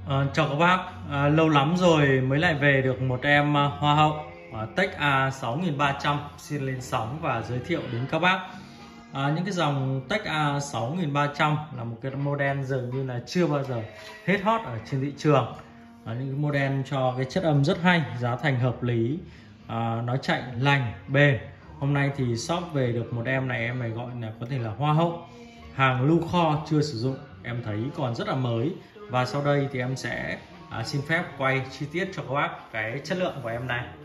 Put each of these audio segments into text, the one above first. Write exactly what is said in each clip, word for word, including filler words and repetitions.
Ờ, chào các bác, à, lâu lắm rồi mới lại về được một em à, hoa hậu à, Tech A sáu nghìn ba trăm xin lên sóng và giới thiệu đến các bác. À, những cái dòng Tech A sáu nghìn ba trăm là một cái model dường như là chưa bao giờ hết hot ở trên thị trường. À, những cái model cho cái chất âm rất hay, giá thành hợp lý, à, nó chạy lành bền. Hôm nay thì shop về được một em này, em này gọi là có thể là hoa hậu, hàng lưu kho chưa sử dụng, em thấy còn rất là mới. Và sau đây thì em sẽ à, xin phép quay chi tiết cho các bác cái chất lượng của em này.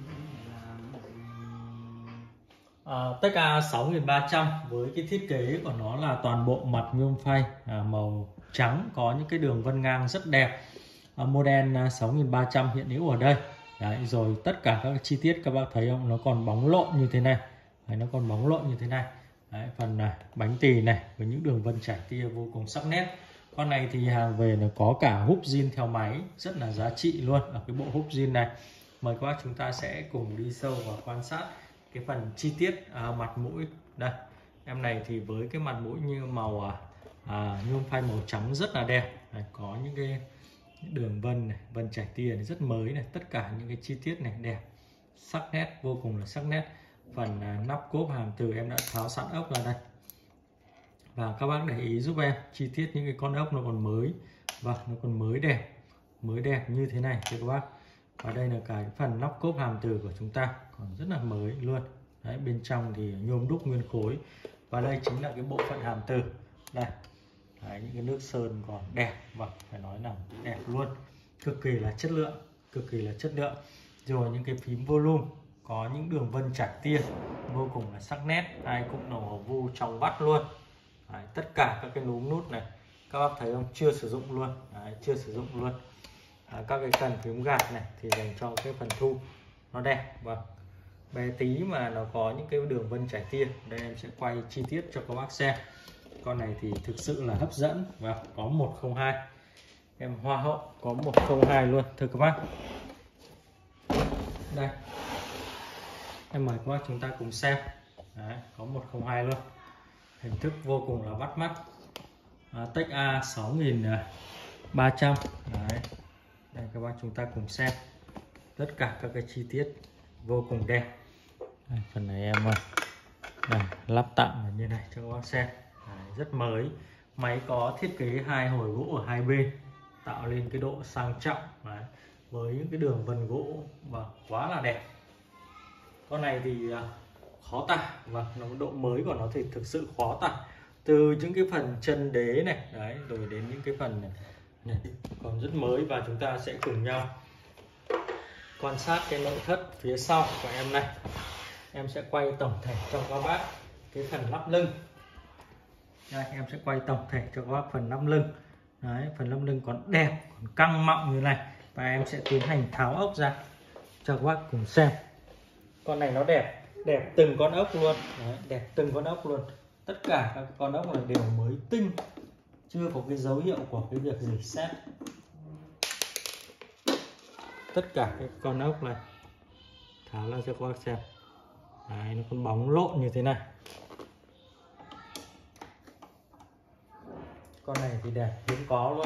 à, Tech A sáu nghìn ba trăm với cái thiết kế của nó là toàn bộ mặt nhôm phay à, màu trắng, có những cái đường vân ngang rất đẹp. à, Model à, sáu nghìn ba trăm hiện hữu ở đây. Đấy, rồi tất cả các chi tiết các bác thấy không, nó còn bóng lộn như thế này. Đấy, nó còn bóng lộn như thế này. Đấy, phần này, bánh tì này với những đường vân chảy tia vô cùng sắc nét. Con này thì hàng về nó có cả húp zin theo máy, rất là giá trị luôn ở cái bộ húp zin này. Mời các bác chúng ta sẽ cùng đi sâu và quan sát cái phần chi tiết à, mặt mũi. Đây, em này thì với cái mặt mũi như màu à, à, nhôm phay màu trắng rất là đẹp. Đây, có những cái đường vân này, vân chảy tia này rất mới này, tất cả những cái chi tiết này đẹp, sắc nét, vô cùng là sắc nét. Phần à, nắp cốp hàm từ em đã tháo sẵn ốc ra đây. Và các bác để ý giúp em chi tiết những cái con ốc nó còn mới, và nó còn mới đẹp, mới đẹp như thế này thưa các bác. Và đây là cái phần nắp cốp hàm từ của chúng ta còn rất là mới luôn. Đấy, bên trong thì nhôm đúc nguyên khối. Và đây chính là cái bộ phận hàm từ đây. Đấy, những cái nước sơn còn đẹp, và phải nói là đẹp luôn, cực kỳ là chất lượng, cực kỳ là chất lượng. Rồi những cái phím volume có những đường vân chảy tia vô cùng là sắc nét, ai cũng nổ vu trong vắt luôn. Đấy, tất cả các cái núm nút này các bác thấy không, chưa sử dụng luôn. Đấy, chưa sử dụng luôn. Đấy, các cái cần phím gạt này thì dành cho cái phần thu nó đẹp, và bé tí mà nó có những cái đường vân chảy tia. Đây em sẽ quay chi tiết cho các bác xem. Con này thì thực sự là hấp dẫn, và có một không hai, em hoa hậu có một không hai luôn thưa các bác. Đây, em mời các bác chúng ta cùng xem. Đấy, có một không hai luôn, hình thức vô cùng là bắt mắt. à, Tech A sáu nghìn ba trăm. Đấy, đây các bác chúng ta cùng xem tất cả các cái chi tiết vô cùng đẹp. Đây, phần này em đây, lắp tạm như này cho các bác xem. Đấy, rất mới. Máy có thiết kế hai hồi gỗ ở hai bên, tạo lên cái độ sang trọng. Đấy, với những cái đường vân gỗ và quá là đẹp. Con này thì khó tả, và nó độ mới của nó thì thực sự khó tả. Từ những cái phần chân đế này, đấy, rồi đến những cái phần này, này còn rất mới. Và chúng ta sẽ cùng nhau quan sát cái nội thất phía sau của em này. Em sẽ quay tổng thể cho các bác cái phần lắp lưng. Đây, em sẽ quay tổng thể cho các bác phần lắp lưng. Đấy, phần lắp lưng còn đẹp, còn căng mọng như này. Và em sẽ tiến hành tháo ốc ra cho các bác cùng xem. Con này nó đẹp, đẹp từng con ốc luôn. Đấy, đẹp từng con ốc luôn. Tất cả các con ốc này đều mới tinh, chưa có cái dấu hiệu của cái việc rỉ sét. Tất cả các con ốc này tháo ra cho các bác xem. Đấy, nó còn bóng lộn như thế này. Con này thì đẹp hiếm có luôn.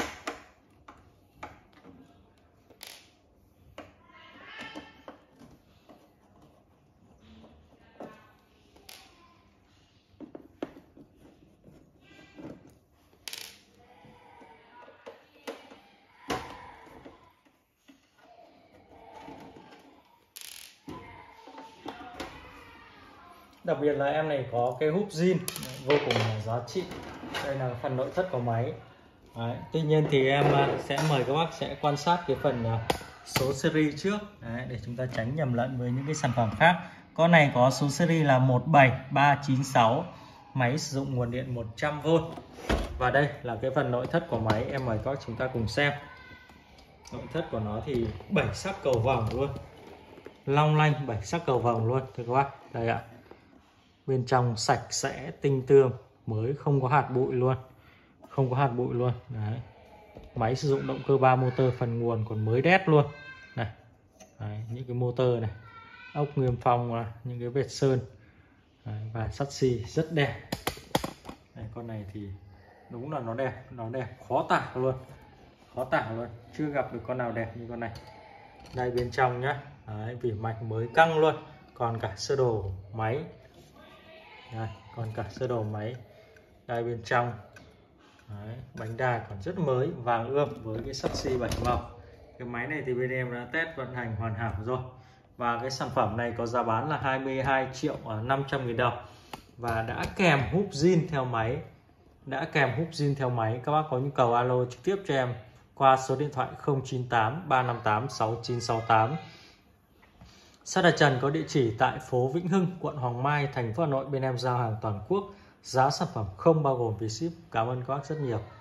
Đặc biệt là em này có cái húp zin vô cùng là giá trị. Đây là phần nội thất của máy. Đấy, tuy nhiên thì em sẽ mời các bác sẽ quan sát cái phần số series trước. Đấy, để chúng ta tránh nhầm lẫn với những cái sản phẩm khác. Con này có số series là một bảy ba chín sáu, máy sử dụng nguồn điện một trăm vôn. Và đây là cái phần nội thất của máy, em mời các bác chúng ta cùng xem. Nội thất của nó thì bảy sắc cầu vồng luôn, long lanh bảy sắc cầu vồng luôn thưa các bác. Đây ạ, bên trong sạch sẽ tinh tươm, mới không có hạt bụi luôn, không có hạt bụi luôn. Đấy, máy sử dụng động cơ ba motor, phần nguồn còn mới đét luôn này. Đấy, những cái motor này, ốc niêm phong, những cái vết sơn. Đấy, và sắt xi rất đẹp. Đây, con này thì đúng là nó đẹp, nó đẹp khó tả luôn. khó tả luôn, chưa gặp được con nào đẹp như con này. Đây bên trong nhá, đấy, vỉ mạch mới căng luôn, còn cả sơ đồ máy. Đây, còn cả sơ đồ máy. Đây bên trong. Đấy, bánh đà còn rất mới, vàng ươm với cái sắt xi bảy màu. Cái máy này thì bên em đã test vận hành hoàn hảo rồi. Và cái sản phẩm này có giá bán là hai mươi hai triệu năm trăm nghìn đồng. Và đã kèm húp zin theo máy. Đã kèm húp zin theo máy. Các bác có nhu cầu alo trực tiếp cho em qua số điện thoại không chín tám ba năm tám sáu chín sáu tám. Shop Đại Trần có địa chỉ tại phố Vĩnh Hưng, quận Hoàng Mai, thành phố Hà Nội. Bên em giao hàng toàn quốc. Giá sản phẩm không bao gồm phí ship. Cảm ơn các bác rất nhiều.